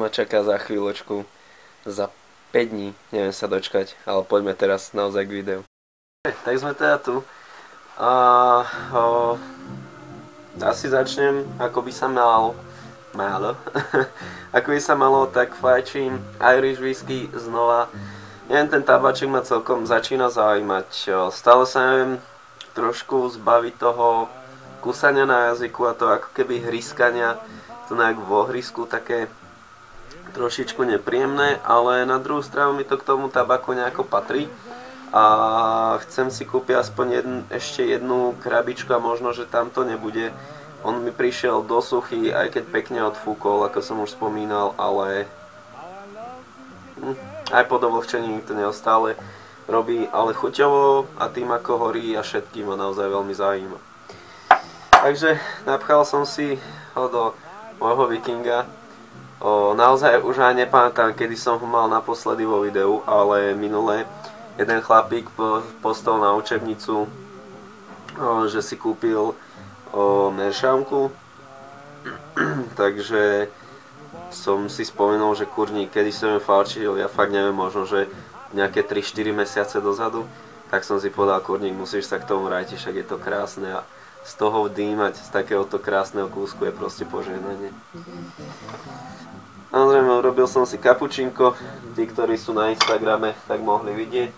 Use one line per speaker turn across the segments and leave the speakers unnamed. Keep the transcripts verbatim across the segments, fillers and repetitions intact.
ma čaká za chvíľočku, za päť dní, neviem sa dočkať, ale poďme teraz naozaj k videu. Tak sme teda tu a o, asi začnem, ako by sa malo, málo, ako by sa malo, tak fajčím Irish whisky znova. Neviem, ten tabaček ma celkom začína zaujímať, stále sa neviem trošku zbaviť toho kusania na jazyku a to ako keby hryskania, to nejak v ohrisku také trošičku nepríjemné, ale na druhú stranu mi to k tomu tabaku nejako patrí a chcem si kúpiť aspoň jedn, ešte jednu krabičku a možno, že tam to nebude. On mi prišiel do suchy, aj keď pekne odfúkol, ako som už spomínal, ale hm, aj po dovlhčení to neustále robí, ale chuťovo a tým ako horí a všetkým ma naozaj veľmi zaujíma. Takže napchal som si ho do môjho Vikinga. O, naozaj už aj nepamätám, kedy som ho mal naposledy vo videu, ale minule jeden chlapík postol na učebnicu, o, že si kúpil meršamku, takže som si spomenul, že kurník, kedy som ju falčil, ja fakt neviem, možno, že nejaké tri štyri mesiace dozadu, tak som si povedal, kurník, musíš sa k tomu vrátiť, však je to krásne a z toho vdýmať, z takéhoto krásneho kúsku je proste požehnanie. Samozrejme, urobil som si kapučínko, tí, ktorí sú na Instagrame, tak mohli vidieť.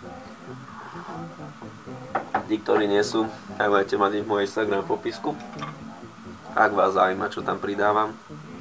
Tí, ktorí nie sú, tak budete mať v môj Instagram popisku, ak vás zaujíma, čo tam pridávam.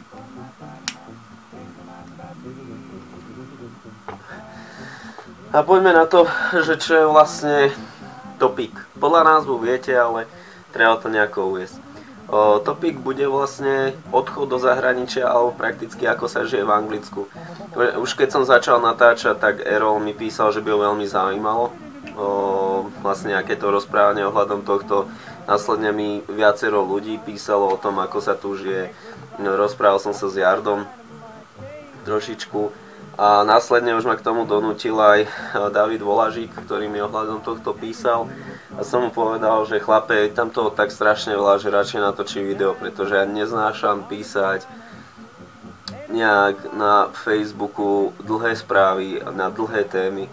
A poďme na to, že čo je vlastne topik. Podľa názvu viete, ale treba to nejako uviesť. O, topik bude vlastne odchod do zahraničia, alebo prakticky ako sa žije v Anglicku. Už keď som začal natáčať, tak Errol mi písal, že by ho veľmi zaujímalo o, vlastne aké to rozprávanie ohľadom tohto. Následne mi viacero ľudí písalo o tom, ako sa tu žije. No, rozprával som sa s Jardom trošičku. A následne už ma k tomu donútil aj David Volažík, ktorý mi ohľadom tohto písal. A som mu povedal, že chlape, tam toho tak strašne veľa, že radšej natočím video, pretože ja neznášam písať nejak na Facebooku dlhé správy, na dlhé témy.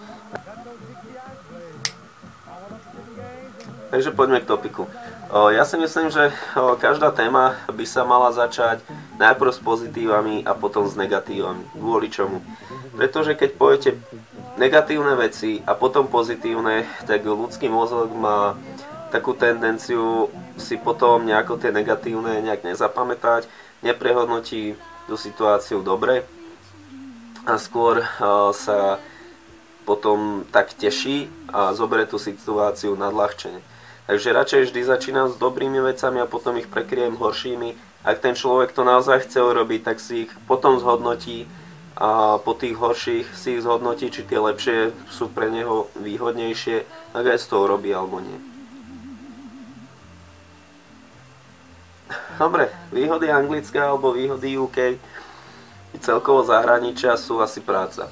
Takže poďme k topiku. Ja si myslím, že každá téma by sa mala začať najprv s pozitívami a potom s negatívami. Kvôli čomu? Pretože keď poviete negatívne veci a potom pozitívne, tak ľudský mozog má takú tendenciu si potom nejako tie negatívne nejak nezapamätať, neprehodnotí tú situáciu dobre a skôr sa potom tak teší a zoberie tú situáciu nadľahčene. Takže radšej vždy začínam s dobrými vecami a potom ich prekryjem horšími. Ak ten človek to naozaj chce urobiť, tak si ich potom zhodnotí a po tých horších si ich zhodnotí, či tie lepšie sú pre neho výhodnejšie, tak aj z toho robí alebo nie. Dobre, výhody anglické alebo výhody ú ká i celkovo zahraničia sú asi práca.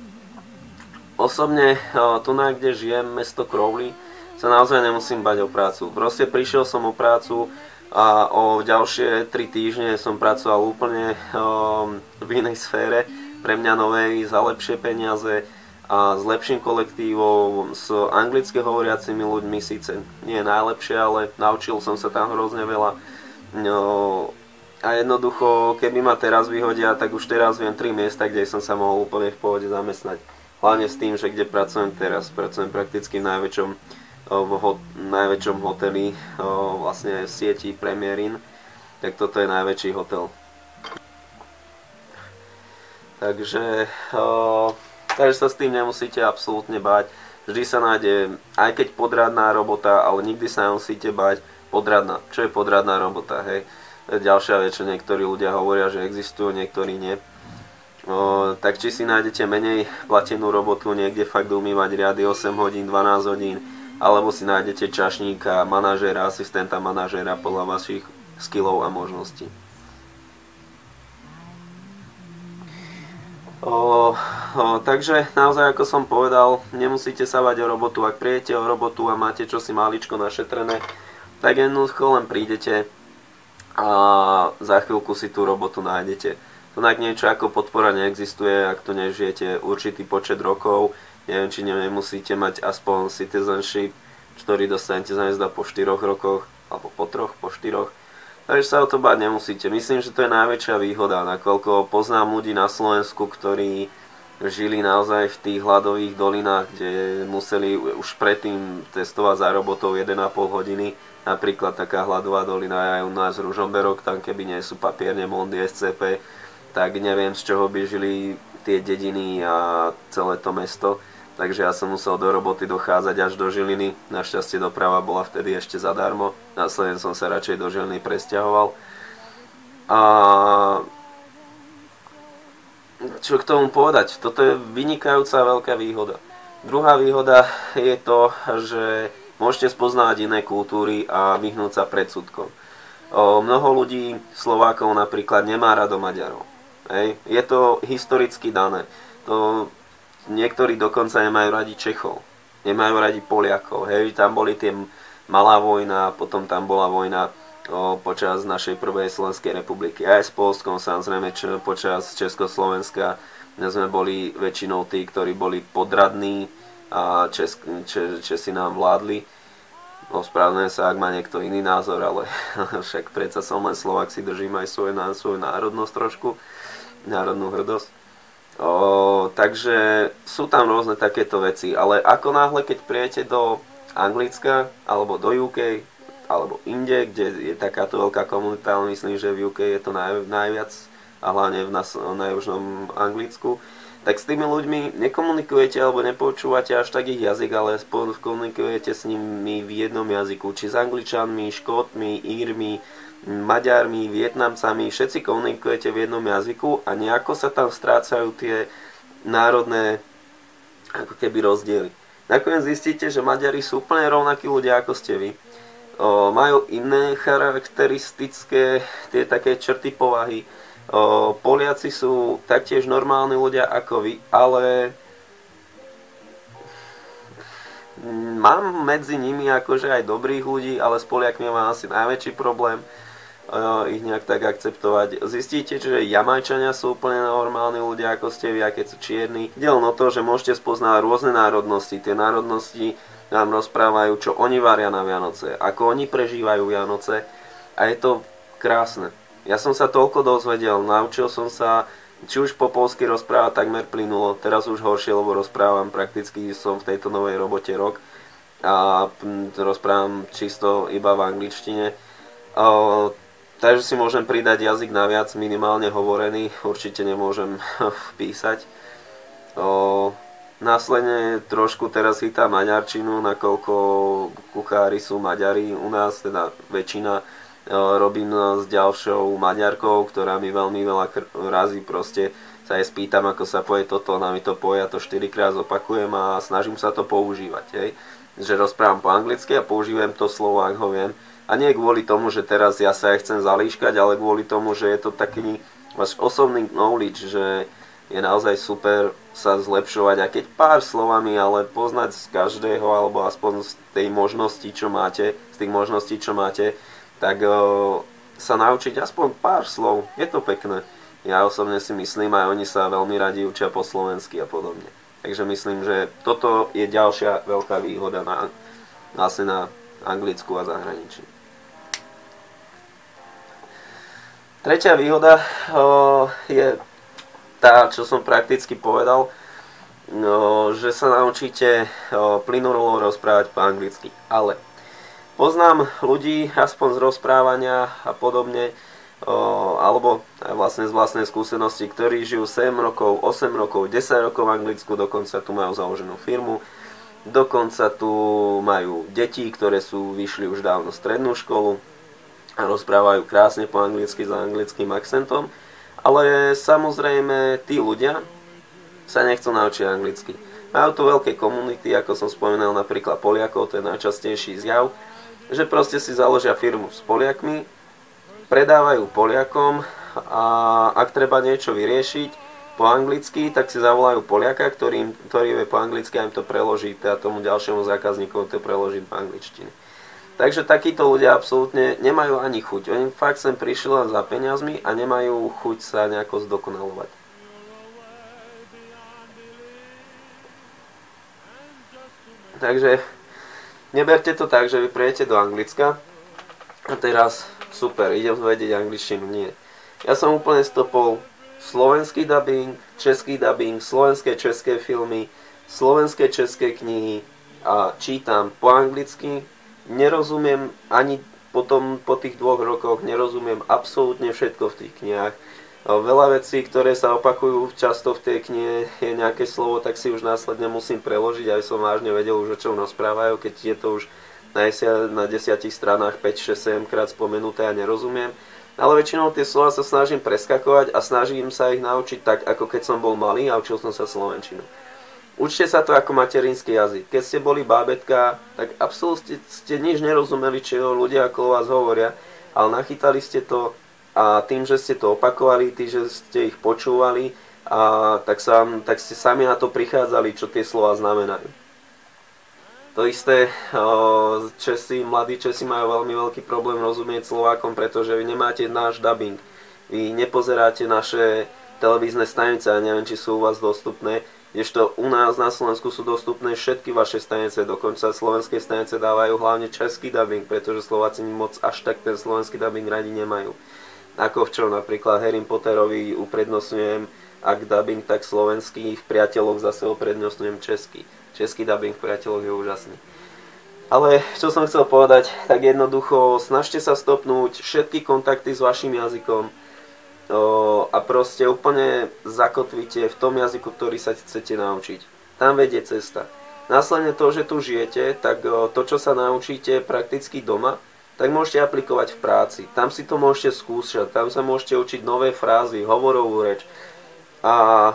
Osobne tu, na kde žijem, mesto Crowley, sa naozaj nemusím bať o prácu. Proste prišiel som o prácu a o ďalšie tri týždne som pracoval úplne um, v inej sfére, pre mňa novej, za lepšie peniaze a s lepším kolektívom, s anglicky hovoriacimi ľuďmi, síce nie najlepšie, ale naučil som sa tam hrozne veľa. No, a jednoducho, keby ma teraz vyhodia, tak už teraz viem tri miesta, kde som sa mohol úplne v pohode zamestnať. Hlavne s tým, že kde pracujem teraz, pracujem prakticky v najväčšom v ho, najväčšom hoteli vlastne v sieti Premier Inn, tak toto je najväčší hotel. Takže, takže sa s tým nemusíte absolútne báť. Vždy sa nájde, aj keď podradná robota, ale nikdy sa nemusíte báť podradná. Čo je podradná robota, hej? Ďalšia vec, čo niektorí ľudia hovoria, že existujú, niektorí nie. O, tak či si nájdete menej platenú robotu, niekde fakt umývať riady osem hodín, dvanásť hodín, alebo si nájdete čašníka, manažéra, asistenta manažéra podľa vašich skillov a možností. O, o, takže naozaj, ako som povedal, nemusíte sa bať o robotu. Ak prídete o robotu a máte čosi maličko našetrené, tak jednoducho len prídete a za chvíľku si tú robotu nájdete. To Inak niečo ako podpora neexistuje, ak tu nežijete určitý počet rokov. Neviem, či nemusíte mať aspoň citizenship, ktorý dostanete za mzda po štyroch rokoch, alebo po troch, po štyroch. Takže sa o to báť nemusíte. Myslím, že to je najväčšia výhoda, nakoľko poznám ľudí na Slovensku, ktorí žili naozaj v tých hladových dolinách, kde museli už predtým testovať za robotou jeden a pol hodiny. Napríklad taká hladová dolina je u nás Ružomberok, tam keby nie sú papierne Mondy, es cé pé, tak neviem, z čoho by žili tie dediny a celé to mesto. Takže ja som musel do roboty dochádzať až do Žiliny. Našťastie doprava bola vtedy ešte zadarmo. Následne som sa radšej do Žiliny presťahoval. A čo k tomu povedať? Toto je vynikajúca veľká výhoda. Druhá výhoda je to, že môžete spoznávať iné kultúry a vyhnúť sa predsudkom. O, mnoho ľudí, Slovákov napríklad, nemá rado Maďarov. Hej. Je to historicky dané. To, niektorí dokonca nemajú radi Čechov. Nemajú radi Poliakov. Hej. Tam boli tie malá vojna, potom tam bola vojna o, počas našej prvej Slovenskej republiky. Aj s Polskom, samozrejme, čo, počas Československa sme boli väčšinou tí, ktorí boli podradní a Česk, Če, Česi nám vládli. Ospravedlňujem sa, ak má niekto iný názor, ale však predsa som len Slovák, si držím aj svoju, svoju národnosť trošku, národnú hrdosť. O, takže sú tam rôzne takéto veci, ale ako náhle, keď prijete do Anglicka, alebo do ú ká, alebo inde, kde je takáto veľká komunita, ale myslím, že v ú ká je to naj, najviac, a hlavne v nás, na južnom Anglicku, tak s tými ľuďmi nekomunikujete alebo nepočúvate až tak ich jazyk, ale komunikujete s nimi v jednom jazyku. Či s Angličanmi, Škótmi, Írmi, Maďarmi, Vietnamcami, všetci komunikujete v jednom jazyku a nejako sa tam strácajú tie národné ako keby rozdiely. Nakoniec zistíte, že Maďari sú úplne rovnakí ľudia ako ste vy. O, majú iné charakteristické tie také črty povahy. O, Poliaci sú taktiež normálni ľudia ako vy, ale mám medzi nimi akože aj dobrých ľudí, ale s Poliakmi mám asi najväčší problém o, ich nejak tak akceptovať. Zistíte, že Jamajčania sú úplne normálni ľudia ako ste vy, a keď sú čierni. Ide len o to, že môžete spoznať rôzne národnosti. Tie národnosti nám rozprávajú, čo oni varia na Vianoce, ako oni prežívajú Vianoce a je to krásne. Ja som sa toľko dozvedel, naučil som sa, či už po polsky rozprávať takmer plynulo, teraz už horšie, lebo rozprávam, prakticky som v tejto novej robote rok a rozprávam čisto iba v angličtine. O, takže si môžem pridať jazyk naviac, minimálne hovorený, určite nemôžem písať. O, následne trošku teraz chytám maďarčinu, nakoľko kuchári sú Maďari u nás, teda väčšina. Robím s ďalšou Maďarkou, ktorá mi veľmi veľa razy proste sa jej spýtam, ako sa povie toto, ona mi to povie, ja to štyrikrát zopakujem a snažím sa to používať, hej. Že rozprávam po anglicky a používam to slovo, ak ho viem. A nie kvôli tomu, že teraz ja sa aj chcem zalíškať, ale kvôli tomu, že je to taký váš osobný knowledge, že je naozaj super sa zlepšovať a keď pár slovami, ale poznať z každého, alebo aspoň z tej možnosti, čo máte, z tých možností, čo máte, tak o, sa naučiť aspoň pár slov. Je to pekné. Ja osobne si myslím, aj oni sa veľmi radi učia po slovensky a podobne. Takže myslím, že toto je ďalšia veľká výhoda na, vlastne na Anglicku a zahraničí. Tretia výhoda o, je tá, čo som prakticky povedal, o, že sa naučíte plynulo rozprávať po anglicky. Ale poznám ľudí, aspoň z rozprávania a podobne, o, alebo aj vlastne z vlastnej skúsenosti, ktorí žijú sedem rokov, osem rokov, desať rokov v Anglicku, dokonca tu majú založenú firmu, dokonca tu majú deti, ktoré sú vyšli už dávno strednú školu a rozprávajú krásne po anglicky s anglickým akcentom, ale samozrejme tí ľudia sa nechcú naučiť anglicky. Majú tu veľké komunity, ako som spomínal, napríklad Poliakov, to je najčastejší zjav, že proste si založia firmu s Poliakmi, predávajú Poliakom a ak treba niečo vyriešiť po anglicky, tak si zavolajú Poliaka, ktorý, ktorý vie po anglicky a im to preloží, teda tomu ďalšiemu zákazníkovi to preloží v angličtine. Takže takíto ľudia absolútne nemajú ani chuť. Oni fakt sem prišli len za peniazmi a nemajú chuť sa nejako zdokonalovať. Takže neberte to tak, že vy prijete do Anglicka a teraz super, idem vedieť angličtinu. Nie. Ja som úplne stopol slovenský dubbing, český dubbing, slovenské české filmy, slovenské české knihy a čítam po anglicky. Nerozumiem ani potom, po tých dvoch rokoch, nerozumiem absolútne všetko v tých knihách. Veľa vecí, ktoré sa opakujú často v tej knihe, je nejaké slovo, tak si už následne musím preložiť, aby som vážne vedel už, o čom rozprávajú, keď je to už na desiatich stranách päť šesť sedem krát spomenuté a nerozumiem. Ale väčšinou tie slova sa snažím preskakovať a snažím sa ich naučiť tak, ako keď som bol malý a učil som sa slovenčinu. Učte sa to ako materinský jazyk. Keď ste boli bábetka, tak absolútne ste nič nerozumeli, čo ľudia okolo vás hovoria, ale nachytali ste to a tým, že ste to opakovali, tým, že ste ich počúvali, a tak, sa, tak ste sami na to prichádzali, čo tie slova znamenajú. To isté, Česi, mladí Česi majú veľmi veľký problém rozumieť Slovákom, pretože vy nemáte náš dubbing. Vy nepozeráte naše televízne stanice, a neviem, či sú u vás dostupné. Kdežto u nás na Slovensku sú dostupné všetky vaše stanice, dokonca slovenské stanice dávajú hlavne český dubbing, pretože Slováci moc až tak ten slovenský dubbing radi nemajú. Ako v čom napríklad Harry Potterovi uprednostňujem ak dubbing, tak slovenský, v Priateľoch zase uprednostňujem český. Český dubbing v Priateľoch je úžasný. Ale čo som chcel povedať, tak jednoducho snažte sa stopnúť všetky kontakty s vašim jazykom, a proste úplne zakotvíte v tom jazyku, ktorý sa chcete naučiť. Tam vedie cesta. Následne to, že tu žijete, tak to, čo sa naučíte prakticky doma, tak môžete aplikovať v práci. Tam si to môžete skúšať, tam sa môžete učiť nové frázy, hovorovú reč. A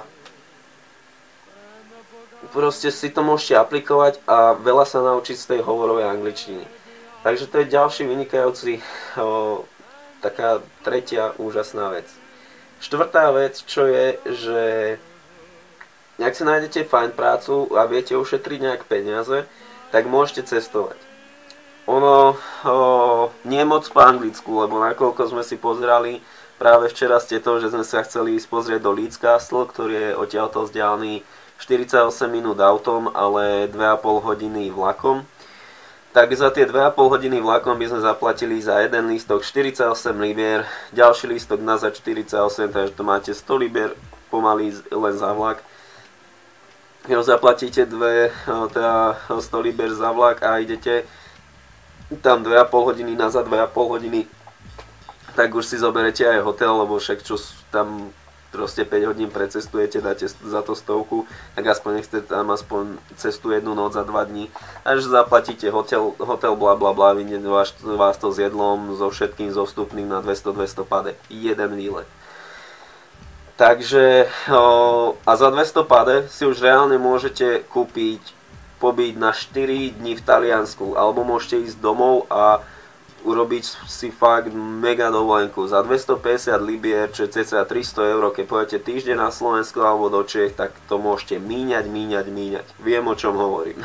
proste si to môžete aplikovať a veľa sa naučiť z tej hovorovej angličtiny. Takže to je ďalší vynikajúci, o, taká tretia úžasná vec. Štvrtá vec, čo je, že ak si nájdete fajn prácu a viete ušetriť nejak peniaze, tak môžete cestovať. Ono o, nie moc po anglicku, lebo nakoľko sme si pozerali, práve včera ste to, že sme sa chceli ísť pozrieť do Leeds Castle, ktorý je odtiaľto vzdialený štyridsaťosem minút autom, ale dve a pol hodiny vlakom. Tak za tie dve a pol hodiny vlakom by sme zaplatili za jeden lístok štyridsaťosem libier, ďalší lístok nazad štyridsaťosem, takže to máte sto libier pomaly len za vlak. Jo, zaplatíte dve, teda sto libier za vlak a idete tam dve a pol hodiny nazad, dve a pol hodiny, tak už si zoberete aj hotel, lebo však čo tam proste päť hodín precestujete, dáte za to stovku, tak aspoň nechcete tam aspoň cestu jednu noc za dva dní. Až zaplatíte hotel, hotel bla bla bla, vyjde vás, vás to s jedlom, so všetkým zostupným na dvesto dvesto pade. Jeden výlet. Takže o, a za dvesto pade si už reálne môžete kúpiť pobyt na štyri dni v Taliansku, alebo môžete ísť domov a urobiť si fakt mega dovolenku. Za dvestopäťdesiat libier, čo je cca tristo eur, keď pôjdete týždeň na Slovensko alebo do Čiech, tak to môžete míňať, míňať, míňať. Viem, o čom hovorím.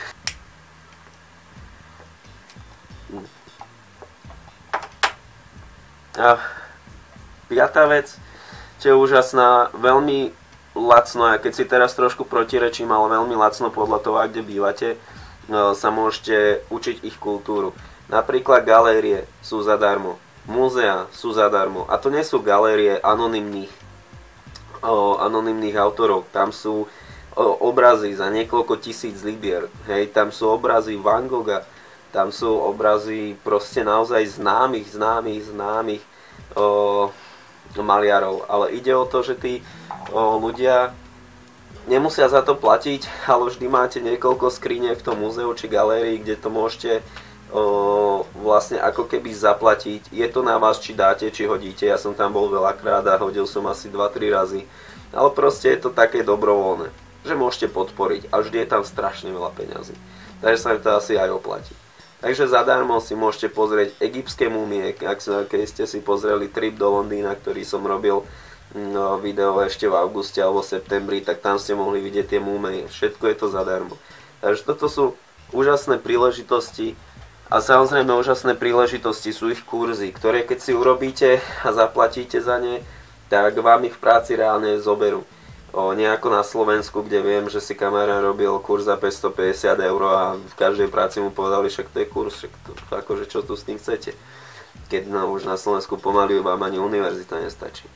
A piatá vec, čo je úžasná, veľmi lacno, a keď si teraz trošku protirečím, ale veľmi lacno podľa toho, kde bývate, sa môžete učiť ich kultúru. Napríklad galérie sú zadarmo, múzea sú zadarmo. A to nie sú galérie anonymných, o, anonymných autorov. Tam sú o, obrazy za niekoľko tisíc libier. Hej, tam sú obrazy Van Gogha, tam sú obrazy proste naozaj známych, známych, známych o, maliarov. Ale ide o to, že tí o, ľudia nemusia za to platiť, ale vždy máte niekoľko skriniek v tom múzeu či galérii, kde to môžete O, vlastne ako keby zaplatiť. Je to na vás, či dáte, či hodíte. Ja som tam bol veľakrát a hodil som asi dva tri razy. Ale proste je to také dobrovoľné, že môžete podporiť a vždy je tam strašne veľa peňazí. Takže sa to asi aj oplatí. Takže zadarmo si môžete pozrieť egyptské múmie. Ak keď ste si pozreli trip do Londýna, ktorý som robil no, video ešte v auguste alebo septembri, tak tam ste mohli vidieť tie múmie. Všetko je to zadarmo. Takže toto sú úžasné príležitosti. A samozrejme úžasné príležitosti sú ich kurzy, ktoré keď si urobíte a zaplatíte za ne, tak vám ich v práci reálne zoberú. O, nejako na Slovensku, kde viem, že si kamarát robil kurz za päťstopäťdesiat eur a v každej práci mu povedali, však to je kurz, však to, akože čo tu s tým chcete. Keď no, už na Slovensku pomaly vám ani univerzita nestačí.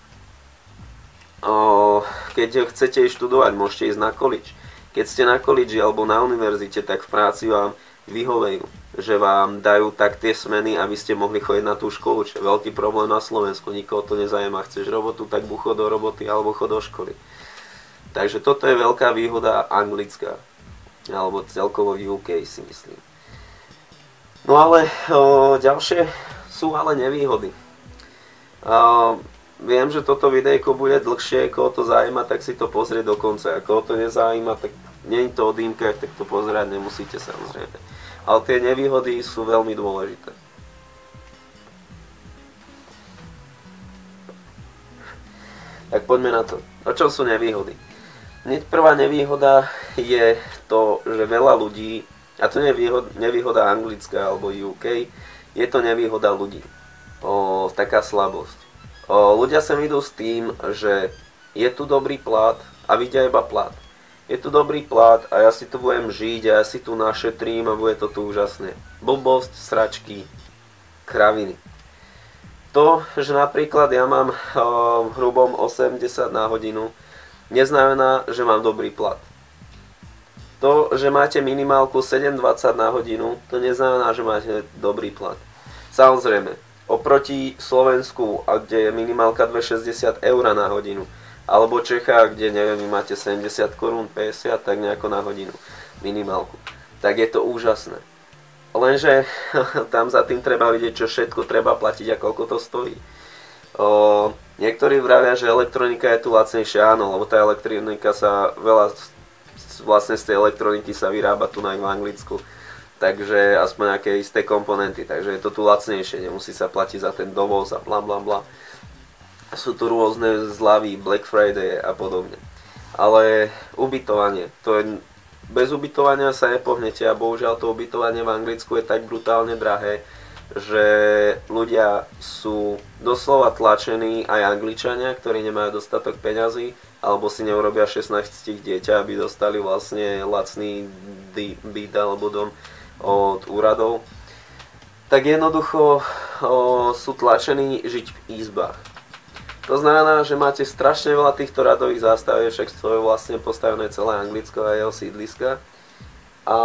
O, keď chcete ísť študovať, môžete ísť na college. Keď ste na college alebo na univerzite, tak v práci vám vyhovejú, že vám dajú tak tie smeny, aby ste mohli chodiť na tú školu, čo je veľký problém na Slovensku, nikoho to nezajíma, chceš robotu, tak buď chod do roboty alebo chod do školy. Takže toto je veľká výhoda anglická, alebo celkovo U K si myslím. No ale o, ďalšie sú ale nevýhody. O, viem, že toto videjko bude dlhšie, koho to zaujíma, tak si to pozrie do konca. A koho to nezaujíma, tak nie je to o dýmkach, tak to pozerať nemusíte samozrejme. Ale tie nevýhody sú veľmi dôležité. Tak poďme na to. O čom sú nevýhody? Hneď prvá nevýhoda je to, že veľa ľudí, a to nie je nevýhoda anglická alebo U K, je to nevýhoda ľudí. O, taká slabosť. O, ľudia sem idú s tým, že je tu dobrý plat a vidia iba plat. Je tu dobrý plat a ja si tu budem žiť a ja si tu našetrím a bude to tu úžasné. Blbosť, sračky, kraviny. To, že napríklad ja mám o, v hrubom osemdesiat na hodinu, neznamená, že mám dobrý plat. To, že máte minimálku sedem dvadsať na hodinu, to neznamená, že máte dobrý plat. Samozrejme, oproti Slovensku, kde je minimálka dvestošesťdesiat eur na hodinu, alebo Čechách, kde neviem, vy máte sedemdesiat korún, päťdesiat, tak nejako na hodinu minimálku, tak je to úžasné. Lenže tam za tým treba vidieť, čo všetko treba platiť a koľko to stojí. O, niektorí vravia, že elektronika je tu lacnejšia, áno, lebo tá elektronika sa, veľa vlastne z tej elektroniky sa vyrába tu na v Anglicku, takže aspoň nejaké isté komponenty, takže je to tu lacnejšie, nemusí sa platiť za ten dovoz a bla bla bla. Sú tu rôzne zľavy, Black Friday a podobne. Ale ubytovanie, to je, bez ubytovania sa nepohnete a bohužiaľ to ubytovanie v Anglicku je tak brutálne drahé, že ľudia sú doslova tlačení, aj Angličania, ktorí nemajú dostatok peňazí, alebo si neurobia šestnásť dieťa, aby dostali vlastne lacný byt alebo dom od úradov, tak jednoducho o, sú tlačení žiť v izbách. To znamená, že máte strašne veľa týchto radových zástaviek, však to je vlastne postavené celé Anglicko a jeho sídliska. A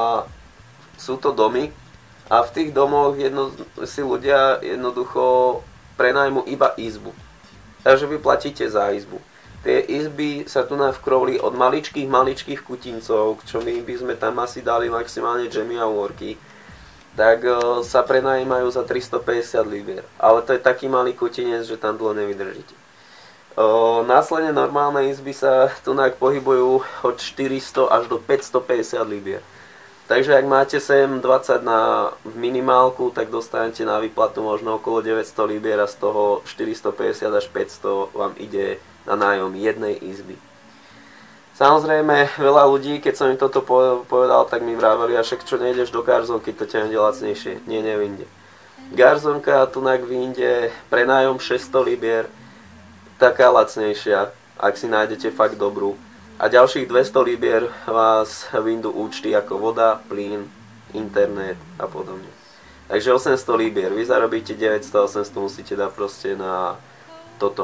sú to domy, a v tých domoch jedno, si ľudia jednoducho prenajmu iba izbu. Takže vy platíte za izbu. Tie izby sa tu navkrovli od maličkých, maličkých kutincov, čo my by sme tam asi dali maximálne džemy a úorky, tak o, sa prenajímajú za tristopäťdesiat libier. Ale to je taký malý kutinec, že tam dlho nevydržíte. O, následne normálne izby sa tu pohybujú od štyristo až do päťstopäťdesiat libier. Takže ak máte sedem dvadsať na minimálku, tak dostanete na výplatu možno okolo deväťsto libier a z toho štyristopäťdesiat až päťsto vám ide na nájom jednej izby. Samozrejme, veľa ľudí, keď som im toto povedal, tak mi vraveli, a však čo nejdeš do garzonky, to ťa ide lacnejšie. Nie, nevinde. Garzonka tunak vyjde prenájom šesťsto libier, taká lacnejšia, ak si nájdete fakt dobrú. A ďalších dvesto libier vás vyjdú účty ako voda, plyn, internet a podobne. Takže osemsto libier, vy zarobíte deväťsto, osemsto musíte dať proste na toto.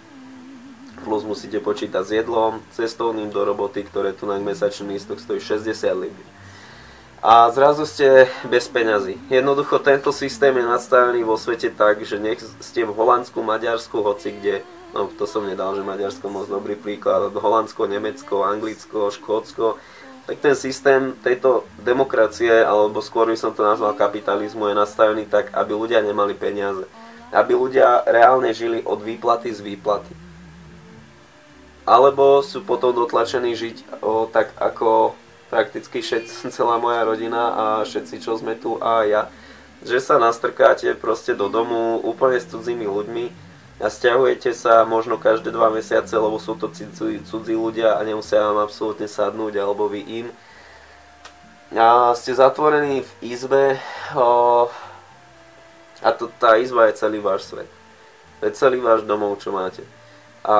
Plus musíte počítať s jedlom, cestovným do roboty, ktoré tu na mesačný lístok stojí šesťdesiat libier. A zrazu ste bez peňazí. Jednoducho tento systém je nastavený vo svete tak, že nech ste v Holandsku, Maďarsku, hoci kde, no to som nedal, že Maďarsko moc dobrý príklad, Holandsko, Nemecko, Anglicko, Škótsko, tak ten systém tejto demokracie, alebo skôr by som to nazval kapitalizmu, je nastavený tak, aby ľudia nemali peniaze. Aby ľudia reálne žili od výplaty z výplaty. Alebo sú potom dotlačení žiť o, tak ako prakticky všetci, celá moja rodina a všetci, čo sme tu a ja, že sa nastrkáte proste do domu úplne s cudzými ľuďmi a sťahujete sa možno každé dva mesiace, lebo sú to cudzí, cudzí ľudia a nemusia vám absolútne sadnúť, alebo vy im. a ste zatvorení v izbe o, a to, tá izba je celý váš svet. To je celý váš domov, čo máte. A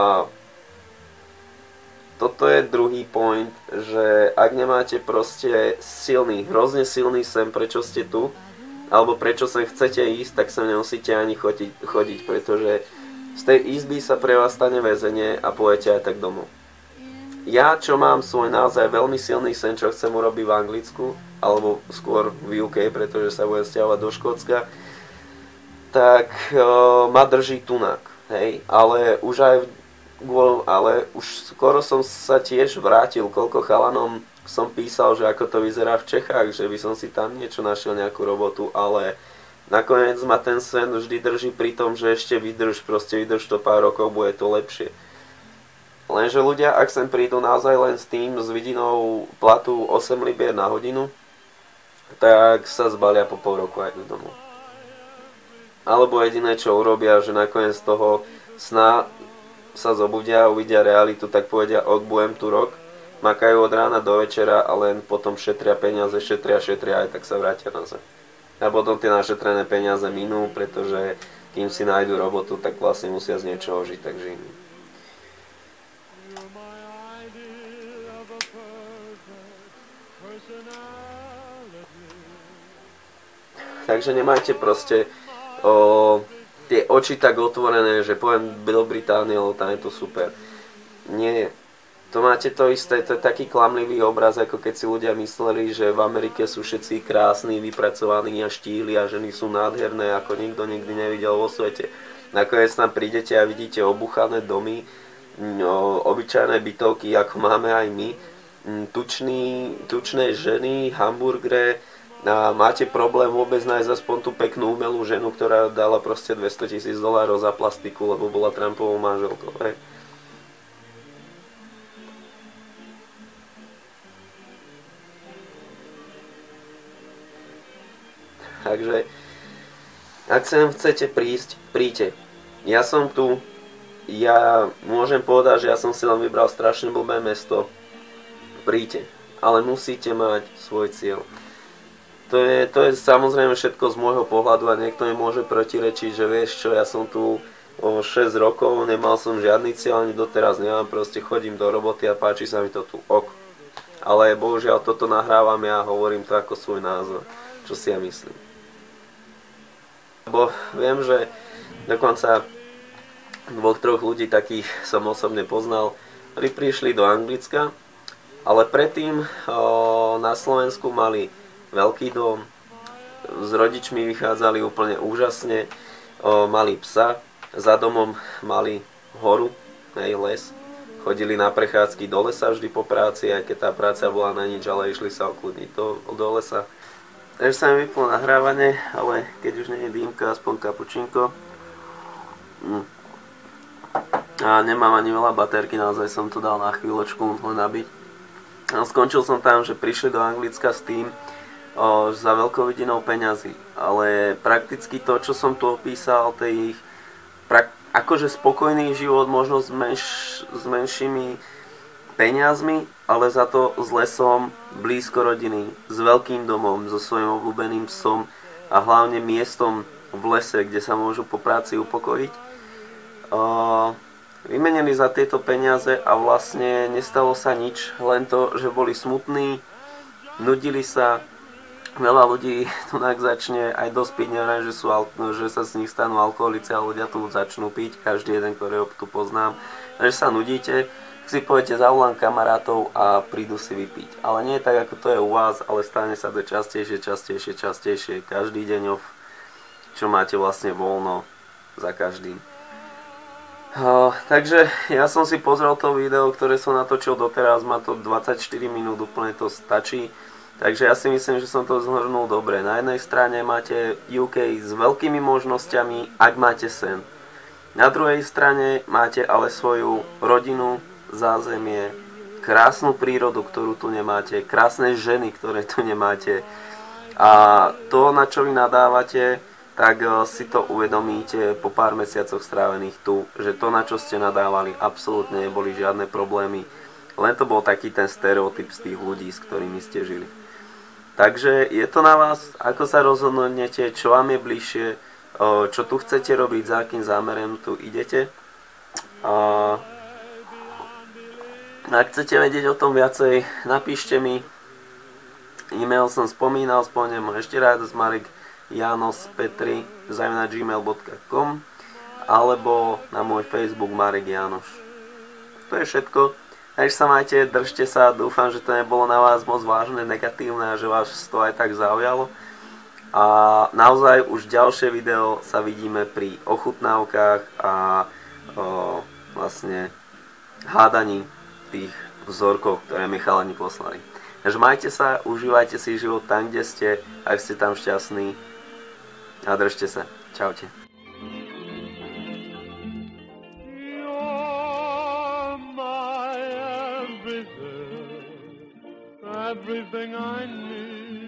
toto je druhý point, že ak nemáte proste silný, hrozne silný sen, prečo ste tu, alebo prečo sem chcete ísť, tak sa nemusíte ani chodiť, chodiť, pretože z tej izby sa pre vás stane väzenie a pôjdete aj tak domov. Ja, čo mám svoj naozaj veľmi silný sen, čo chcem urobiť v Anglicku, alebo skôr v ú ká, pretože sa budem sťahovať do Škótska, tak o, ma drží tunak, hej, ale už aj ale už skoro som sa tiež vrátil, koľko chalanom som písal, že ako to vyzerá v Čechách, že by som si tam niečo našiel, nejakú robotu, ale nakoniec ma ten sen vždy drží pri tom, že ešte vydrž, proste vydrž to pár rokov, bude to lepšie. Lenže ľudia, ak sem prídu naozaj len s tým, s vidinou platu osem libier na hodinu, tak sa zbalia po pol roku aj do domov. Alebo jediné, čo urobia, že nakoniec toho sna sa zobudia a uvidia realitu, tak povedia, ok, budem tu rok, makajú od rána do večera a len potom šetria peniaze, šetria, šetria, aj tak sa vrátia na zem. A potom tie našetrené peniaze minú, pretože kým si nájdu robotu, tak vlastne musia z niečoho žiť, takže iný. Takže nemajte proste o, tie oči tak otvorené, že poviem do Británie, lebo tam je to super. Nie, to máte to isté, to je taký klamlivý obraz, ako keď si ľudia mysleli, že v Amerike sú všetci krásni, vypracovaní a štíli a ženy sú nádherné, ako nikto nikdy nevidel vo svete. Nakoniec tam prídete a vidíte obuchané domy, no, obyčajné bytovky, ako máme aj my, tučný, tučné ženy, hamburgere, a máte problém vôbec nájsť aspoň tú peknú umelú ženu, ktorá dala proste dvesto tisíc dolárov za plastiku, lebo bola Trumpovou manželkou. Hej. Takže, ak sem chcete prísť, príďte. Ja som tu, ja môžem povedať, že ja som si len vybral strašne blbé mesto. Príďte, ale musíte mať svoj cieľ. To je, to je samozrejme všetko z môjho pohľadu a niekto mi môže protirečiť, že vieš čo, ja som tu o šesť rokov, nemal som žiadny cieľ, ani doteraz nemám, proste chodím do roboty a páči sa mi to tu, ok. Ale bohužiaľ toto nahrávam ja a hovorím to ako svoj názor, čo si ja myslím. Lebo viem, že dokonca dvoch, troch ľudí takých som osobne poznal, ktorí prišli do Anglicka, ale predtým o, na Slovensku mali veľký dom, s rodičmi vychádzali úplne úžasne, o, mali psa, za domom mali horu, hej, les, chodili na prechádzky do lesa vždy po práci, aj keď tá práca bola na nič, ale išli sa okľudniť do, do lesa. Takže sa mi vyplo nahrávanie, ale keď už nie je dýmka, aspoň kapučinko. Hm. A nemám ani veľa batérky, naozaj som to dal na chvíľočku len nabiť. A skončil som tam, že prišli do Anglicka s tým, O, za veľkou vidinou peňazí, ale prakticky to, čo som tu opísal, tej ich prak- akože spokojný život, možno s, menš- s menšími peniazmi, ale za to s lesom, blízko rodiny, s veľkým domom, so svojím obľúbeným psom a hlavne miestom v lese, kde sa môžu po práci upokojiť. O, vymenili za tieto peniaze a vlastne nestalo sa nič, len to, že boli smutní, nudili sa. Veľa ľudí tu začne aj dospiť, neviem, že, sú, že sa z nich stanú alkoholici a ľudia tu začnú piť, každý jeden, ktorého tu poznám. Takže sa nudíte, si poviete, zavolám kamarátov a prídu si vypiť. Ale nie je tak, ako to je u vás, ale stane sa to častejšie, častejšie, častejšie, každý deň, čo máte vlastne voľno za každým. Uh, takže ja som si pozrel to video, ktoré som natočil doteraz, má to dvadsaťštyri minút, úplne to stačí. Takže ja si myslím, že som to zhrnul dobre. Na jednej strane máte ú ká s veľkými možnosťami, ak máte sen. Na druhej strane máte ale svoju rodinu, zázemie, krásnu prírodu, ktorú tu nemáte, krásne ženy, ktoré tu nemáte. A to, na čo vy nadávate, tak si to uvedomíte po pár mesiacoch strávených tu, že to, na čo ste nadávali, absolútne neboli žiadne problémy. Len to bol taký ten stereotyp z tých ľudí, s ktorými ste žili. Takže je to na vás, ako sa rozhodnete, čo vám je bližšie, čo tu chcete robiť, za akým zámerem tu idete. A ak chcete vedieť o tom viacej, napíšte mi. E-mail som spomínal, spomínam ho ešte raz, marek janos petri zavináč gmail bodka com alebo na môj Facebook Marek Janoš. To je všetko. Takže sa majte, držte sa, dúfam, že to nebolo na vás moc vážne, negatívne a že vás to aj tak zaujalo. A naozaj už ďalšie video sa vidíme pri ochutnávkach a o, vlastne hádaní tých vzorkov, ktoré mi chalani poslali. Takže majte sa, užívajte si život tam, kde ste, ak ste tam šťastní a držte sa. Čaute.
Everything I need.